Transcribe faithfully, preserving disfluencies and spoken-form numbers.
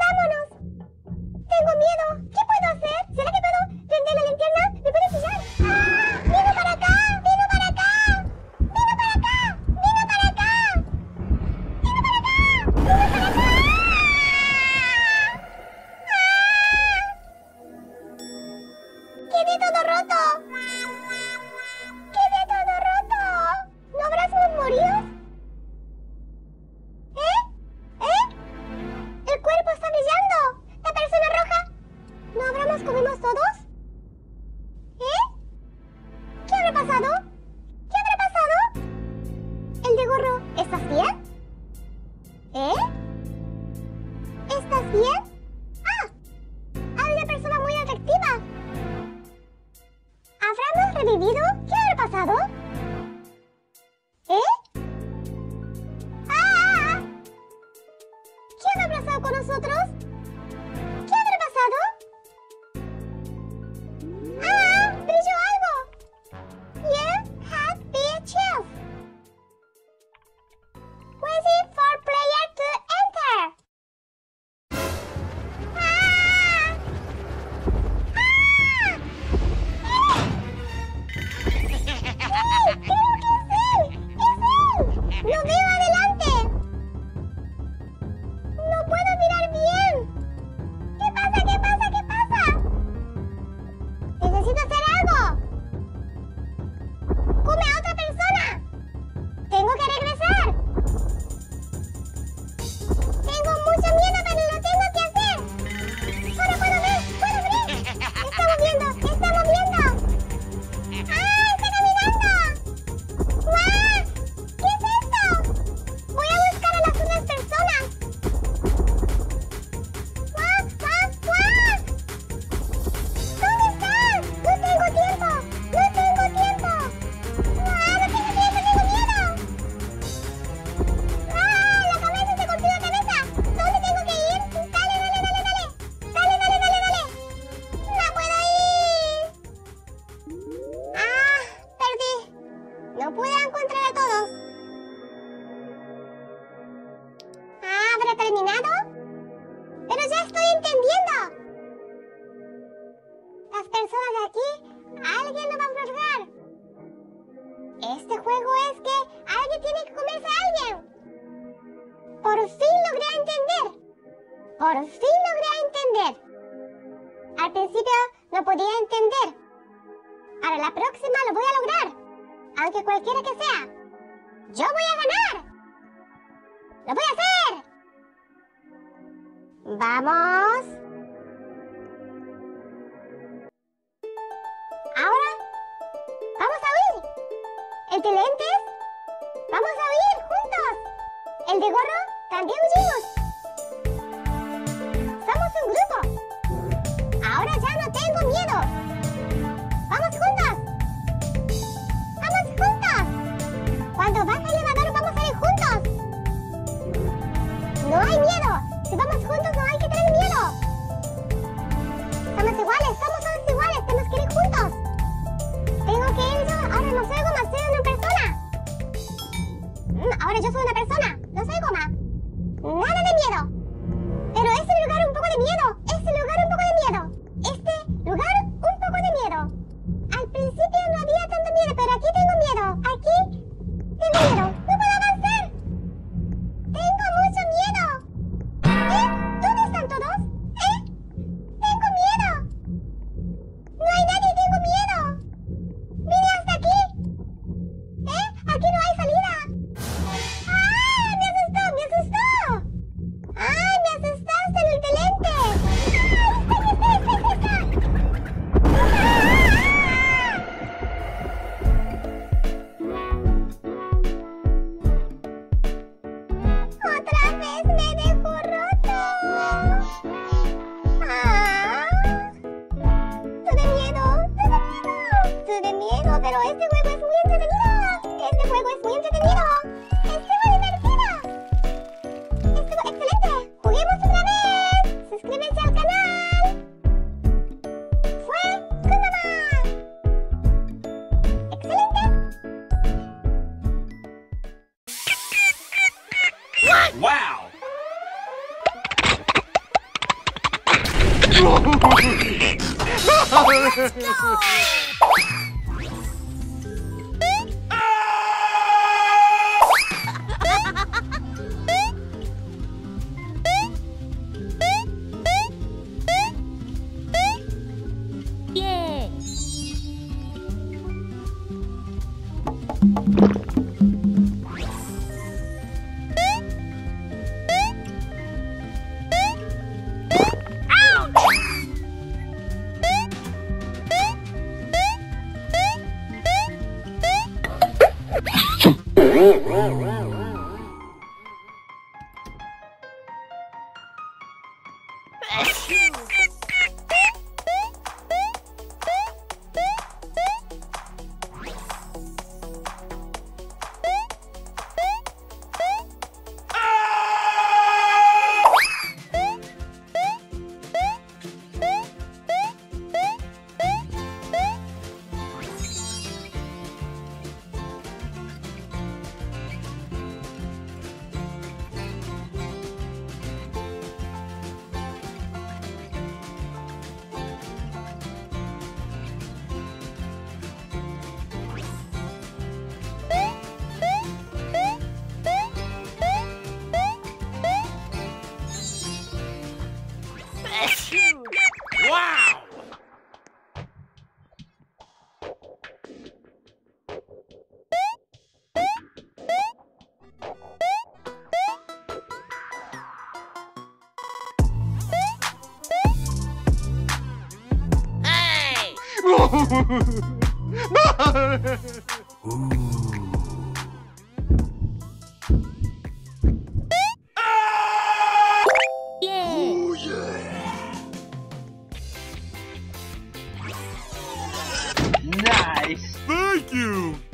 ¡Vámonos! Tengo miedo. ¿Qué puedo hacer? ¿Será que puedo prender la linterna? ¿Me puedo pillar? ¡Ah! ¡Vino para acá! ¡Vino para acá! ¡Vino para acá! ¡Vino para acá! ¡Vino para acá! ¡Vino para acá! ¡Quedé todo roto! ¡Quedé todo roto! ¿No habrás morido? ¿Eh? ¿Eh? ¡El cuerpo está brillando! ¡La persona roja! ¿No habremos comido todos? ¿Eh? ¿Qué habrá pasado? ¿Qué habrá pasado? ¿El de gorro? ¿Estás bien? ¿Eh? ¿Estás bien? ¡Ah! Hay una persona muy atractiva. ¿Habremos revivido? ¿Qué habrá pasado? ¿Eh? ¡Ah! ¿Qué habrá pasado con nosotros? ¿Qué habrá pasado? ¡Ah! ¡Brilló algo! You have been chilled. Waiting for player to enter. ¡Ah! ¡Ah! ¡Eh! ¡Creo que es él! ¡Es él! ¡Lo veo adelante! ¡No puedo mirar bien! ¿Qué pasa? ¿Qué pasa? ¿Qué pasa? ¡Necesito hacer algo! ¡Come a otra persona! ¡Tengo que regresar! Tengo mucho miedo, pero lo tengo que hacer. ¡Ahora puedo ver! ¡Puedo ver! ¡Está moviendo! ¡Está moviendo! ¡Ah! ¡Está caminando! ¡Guau! ¿Qué es esto? Voy a buscar a las otras personas. ¡Guau! ¡Guau! ¡Guau! ¿Dónde estás? No tengo tiempo. No tengo tiempo. ¡Ah! No tengo tiempo. Tengo miedo. ¡Ah! La cabeza se golpeó la cabeza. ¿Dónde tengo que ir? Dale, dale, dale, dale. Dale, dale, dale, dale. No puedo ir. ¡Ah! Perdí. No pude encontrar a todos. Ah, ¿habrá terminado? Pero ya estoy entendiendo. Las personas de aquí, alguien lo va a juzgar. Este juego es que alguien tiene que comerse a alguien. Por fin logré entender. Por fin logré entender. Al principio no podía entender. Ahora la próxima lo voy a lograr. Aunque cualquiera que sea. ¡Yo voy a ganar! ¡Lo voy a hacer! ¡Vamos! Ahora, vamos a huir. ¿El de lentes? ¡Vamos a huir juntos! ¿El de gorro? También huimos. Somos un grupo. Ahora ya no tengo miedo. ¡Vamos juntos! ¡Vamos juntos! Cuando baje el elevador vamos a ir juntos. No hay miedo. Si vamos juntos no hay que tener miedo. Somos iguales, somos todos iguales. Tenemos que ir juntos. Tengo que ir yo. Ahora no soy goma, soy una persona. Mm, ahora yo soy una persona. No soy goma. Nada de miedo. Pero este lugar un poco de miedo. Este lugar un poco de miedo. Este lugar un poco de miedo. Al principio no había tanto miedo, pero aquí tengo miedo. Aquí tengo miedo. ¡No puedo avanzar! ¡Tengo mucho miedo! ¿Eh? ¿Dónde están todos? ¿Eh? ¡Tengo miedo! ¡No hay nadie! ¡Tengo miedo! ¡Vine hasta aquí! ¿Eh? ¡Aquí no hay salida! ¡Ah! ¡Me asustó! ¡Me asustó! ¡Ay! ¡Me asustaste en el telente! ¡Ah! ¡Está! ¡Está! ¡Está! ¡Está! ¡Otra vez me dejó roto! ¡Ah! ¡Tuve miedo! ¡Tuve miedo! ¡Tuve miedo! Pero este juego es muy entretenido. Este juego es muy entretenido. Estuvo divertido. Estuvo excelente. ¡Juguemos otra vez! ¡Suscríbete al canal! ¡Fue con mamá! ¡Excelente! Wow! Wow! Hey! Nice! Thank you!